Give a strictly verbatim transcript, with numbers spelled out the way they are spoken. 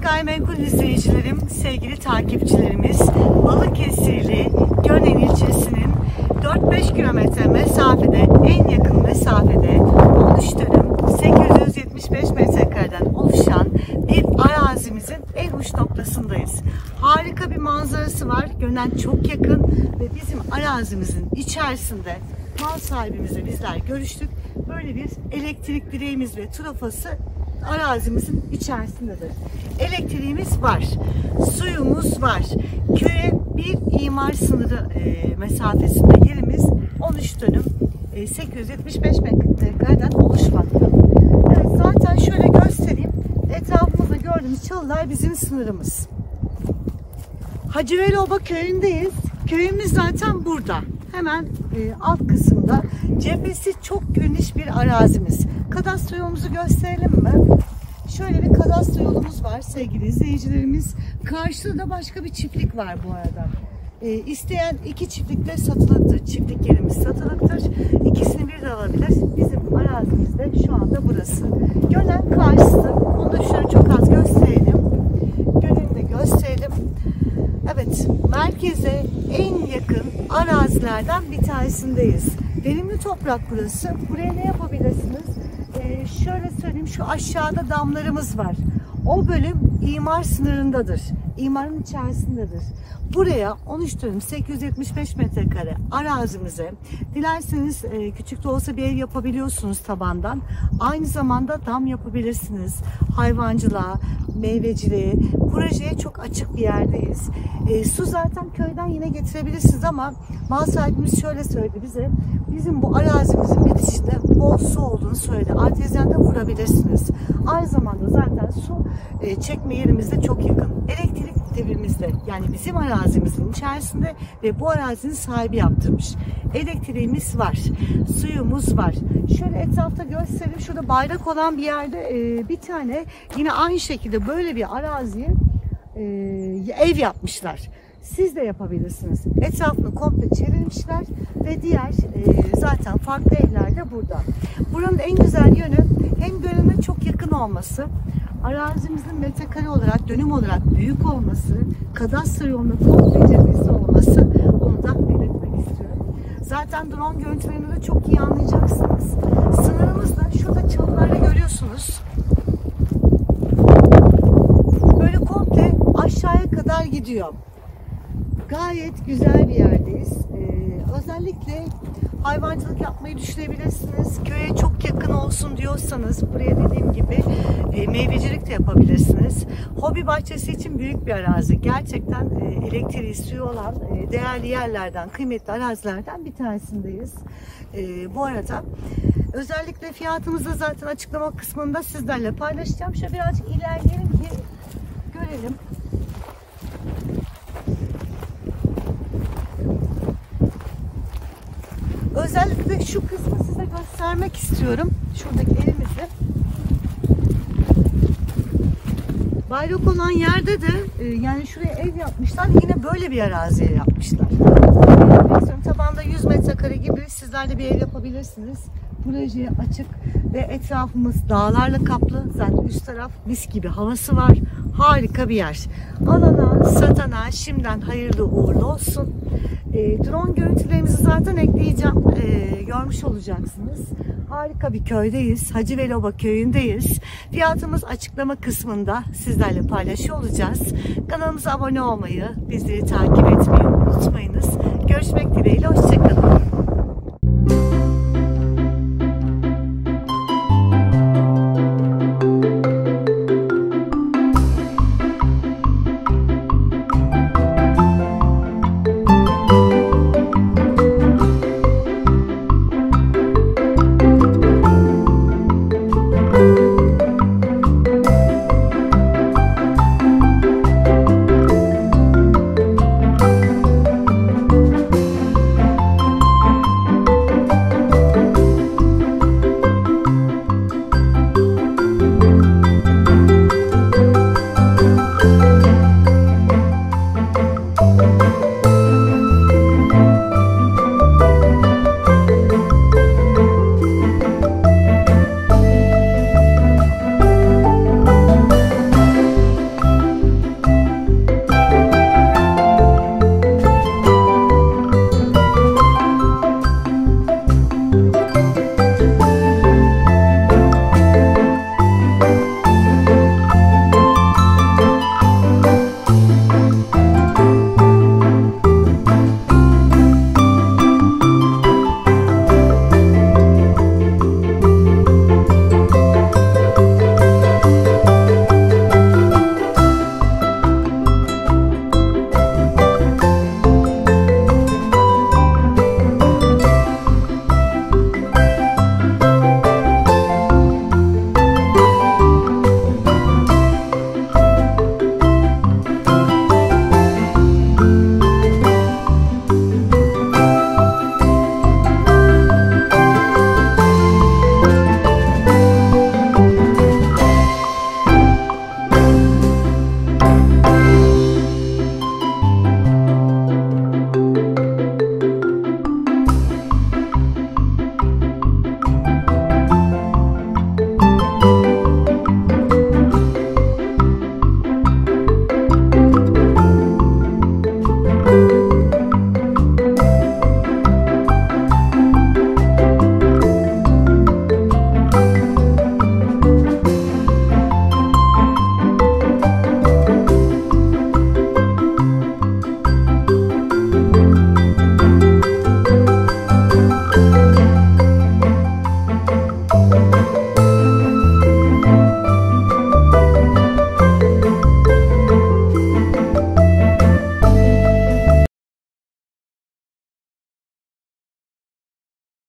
Gayrimenkul izleyicilerim, sevgili takipçilerimiz, Balıkesirli Gönen ilçesinin dört beş kilometre mesafede, en yakın mesafede on üç dönüm sekiz yüz yetmiş beş metrekareden oluşan bir arazimizin en uç noktasındayız. Harika bir manzarası var. Gönen çok yakın ve bizim arazimizin içerisinde mal sahibimizle bizler görüştük. Böyle bir elektrik direğimiz ve trafası arazimizin içerisindedir. Elektriğimiz var, suyumuz var. Köye bir imar sınırı e, mesafesinde yerimiz on üç dönüm e, sekiz yüz yetmiş beş metrekareden oluşmakta. Evet, zaten şöyle göstereyim. Etrafımızda gördüğünüz çalılar bizim sınırımız. Hacıveloba köyündeyiz. Köyümüz zaten burada. Hemen e, alt kısımda. Cephesi çok geniş bir arazimiz. Kadastro yolumuzu gösterelim mi? Şöyle bir kadastro yolumuz var sevgili izleyicilerimiz. Karşıda da başka bir çiftlik var bu arada. E, isteyen iki çiftlikte satılıktır. Çiftlik yerimiz satılıktır. İkisini bir de alabilir. Bizim arazimizde şu anda burası. Gönen karşısı. Onu da şöyle çok az gösterelim. Gönen'i de gösterelim. Evet, merkeze en yakın arazilerden bir tanesindeyiz. Verimli toprak burası. Buraya ne yapabilirsiniz? Ee, şöyle söyleyeyim, şu aşağıda damlarımız var. O bölüm imar sınırındadır. İmarın içerisindedir. Buraya on üç dönüm sekiz yüz yetmiş beş metrekare arazimize dilerseniz e, küçük de olsa bir ev yapabiliyorsunuz tabandan. Aynı zamanda dam yapabilirsiniz. Hayvancılığa, meyveciliğe, projeye çok açık bir yerdeyiz. E, su zaten köyden yine getirebilirsiniz ama mal sahibimiz şöyle söyledi bize. Bizim bu arazimizin bitişinde bol su olduğunu söyledi. Artezyanda kurabilirsiniz. Aynı zamanda zaten su e, çekme yerimizde çok yakın. Elektrik dibimizde, yani bizim arazimizin içerisinde ve bu arazinin sahibi yaptırmış. Elektriğimiz var, suyumuz var. Şöyle etrafta göstereyim. Şurada bayrak olan bir yerde e, bir tane yine aynı şekilde böyle bir araziye e, ev yapmışlar. Siz de yapabilirsiniz. Etrafını komple çevirmişler ve diğer e, zaten farklı evler de burada. Buranın en güzel yönü hem Gönen'e çok yakın olması, arazimizin metrekare olarak, dönüm olarak büyük olması, kadastro yolunda komple cephesi olması, onu da belirtmek istiyorum. Zaten drone görüntülerini de çok iyi anlayacaksınız. Sınırımız da şurada çalılarda görüyorsunuz. Böyle komple aşağıya kadar gidiyor. Gayet güzel bir yerdeyiz. Ee, özellikle hayvancılık yapmayı düşünebilirsiniz. Köye çok yakın olsun diyorsanız buraya dediğim gibi e, meyvecilik de yapabilirsiniz. Hobi bahçesi için büyük bir arazi. Gerçekten e, elektriği, suyu olan e, değerli yerlerden, kıymetli arazilerden bir tanesindeyiz. E, bu arada özellikle fiyatımızı zaten açıklama kısmında sizlerle paylaşacağım. Şöyle birazcık ilerleyelim ki görelim. Özellikle şu kısmı size göstermek istiyorum. Şuradaki evimizi. Bayrak olan yerde de yani şuraya ev yapmışlar. Yine böyle bir araziye yapmışlar. Tabanda yüz metrekare gibi sizler de bir ev yapabilirsiniz. Projeye açık ve etrafımız dağlarla kaplı. Zaten üst taraf mis gibi havası var. Harika bir yer. Alana, satana şimdiden hayırlı uğurlu olsun. E, drone görüntülerimizi zaten ekleyeceğim. E, görmüş olacaksınız. Harika bir köydeyiz. Hacıveloba köyündeyiz. Fiyatımız açıklama kısmında sizlerle paylaşıyor olacağız. Kanalımıza abone olmayı, bizleri takip etmeyi unutmayınız. Görüşmek dileğiyle. Hoşçakalın.